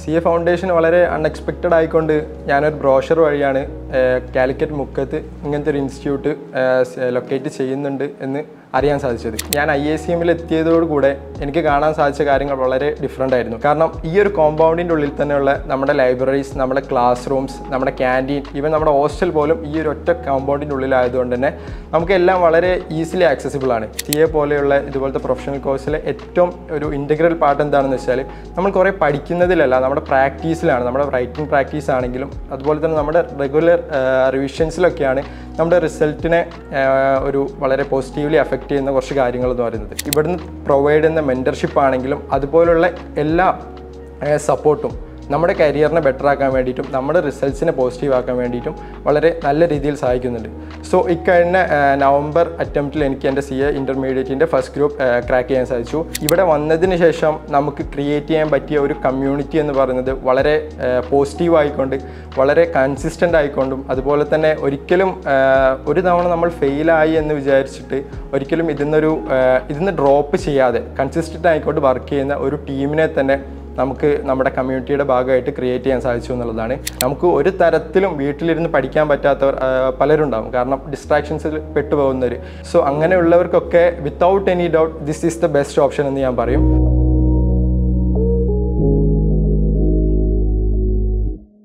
CA foundation വളരെ unexpected ആയിക്കൊണ്ട് ഞാനൊരു ബ്രോഷർ വഴിയാണ് കാലിക്കറ്റ് മുക്കത്ത് ഇങ്ങനത്തെ ഒരു ഇൻസ്റ്റിറ്റ്യൂട്ട് ലൊക്കേറ്റ് ചെയ്യുന്നുണ്ട് എന്ന് അറിയാൻ സാധിച്ചത്. ഞാൻ IACMൽ എത്തിയതോടുകൂടെ എനിക്ക് കാണാൻ സാധിച്ച കാര്യങ്ങൾ വളരെ ഡിഫറെൻ്റ് ആയിരുന്നു. കാരണം ഈ ഒരു കോമ്പൗണ്ടിൻ്റെ ഉള്ളിൽ തന്നെയുള്ള നമ്മുടെ ലൈബ്രറീസ്, നമ്മുടെ ക്ലാസ് റൂംസ്, നമ്മുടെ ക്യാൻറ്റീൻ, ഈവൻ നമ്മുടെ ഹോസ്റ്റൽ പോലും ഈ ഒരു ഒറ്റ കോമ്പൗണ്ടിൻ്റെ ഉള്ളിലായതുകൊണ്ട് തന്നെ നമുക്കെല്ലാം വളരെ ഈസിലി ആക്സസിബിൾ ആണ്. CA പോലെയുള്ള ഇതുപോലത്തെ പ്രൊഫഷണൽ കോഴ്സിലെ ഏറ്റവും ഒരു ഇൻറ്റഗ്രൽ പാർട്ട് എന്താണെന്ന് വെച്ചാൽ നമ്മൾ കുറേ പഠിക്കുന്നതിലല്ല, നമ്മുടെ പ്രാക്ടീസിലാണ്. നമ്മുടെ റൈറ്റിംഗ് പ്രാക്ടീസ് ആണെങ്കിലും അതുപോലെ തന്നെ നമ്മുടെ റെഗുലർ റിവിഷൻസിലൊക്കെയാണ് നമ്മുടെ റിസൾട്ടിനെ ഒരു വളരെ പോസിറ്റീവ്ലി അഫക്റ്റ് ചെയ്യുന്ന കുറച്ച് കാര്യങ്ങൾ എന്ന് പറയുന്നത്. ഇവിടുന്ന് പ്രൊവൈഡ് ചെയ്യുന്ന മെൻറ്റർഷിപ്പ് ആണെങ്കിലും അതുപോലുള്ള എല്ലാ സപ്പോർട്ടും നമ്മുടെ കരിയറിനെ ബെറ്റർ ആക്കാൻ വേണ്ടിയിട്ടും നമ്മുടെ റിസൾട്ട്സിനെ പോസിറ്റീവ് ആക്കാൻ വേണ്ടിയിട്ടും വളരെ നല്ല രീതിയിൽ സഹായിക്കുന്നുണ്ട്. സോ ഇക്കഴിഞ്ഞ നവംബർ അറ്റംപ്റ്റിൽ എനിക്ക് എൻ്റെ CA ഇൻ്റർമീഡിയറ്റിൻ്റെ ഫസ്റ്റ് ഗ്രൂപ്പ് ക്രാക്ക് ചെയ്യാൻ സാധിച്ചു. ഇവിടെ വന്നതിന് ശേഷം നമുക്ക് ക്രിയേറ്റ് ചെയ്യാൻ പറ്റിയ ഒരു കമ്മ്യൂണിറ്റി എന്ന് പറയുന്നത് വളരെ പോസിറ്റീവ് ആയിക്കൊണ്ട്, വളരെ കൺസിസ്റ്റൻ്റ് ആയിക്കൊണ്ടും, അതുപോലെ തന്നെ ഒരിക്കലും ഒരു തവണ നമ്മൾ ഫെയിലായി എന്ന് വിചാരിച്ചിട്ട് ഒരിക്കലും ഇതിന്ന് ഡ്രോപ്പ് ചെയ്യാതെ കൺസിസ്റ്റൻ്റ് ആയിക്കൊണ്ട് വർക്ക് ചെയ്യുന്ന ഒരു ടീമിനെ തന്നെ നമുക്ക് നമ്മുടെ കമ്മ്യൂണിറ്റിയുടെ ഭാഗമായിട്ട് ക്രിയേറ്റ് ചെയ്യാൻ സാധിച്ചു എന്നുള്ളതാണ്. നമുക്ക് ഒരു തരത്തിലും വീട്ടിലിരുന്ന് പഠിക്കാൻ പറ്റാത്തവർ പലരും ഉണ്ടാകും, കാരണം ഡിസ്ട്രാക്ഷൻസിൽ പെട്ടുപോകുന്നവർ. സോ അങ്ങനെയുള്ളവർക്കൊക്കെ without any doubt this is the best option എന്ന് ഞാൻ പറയും.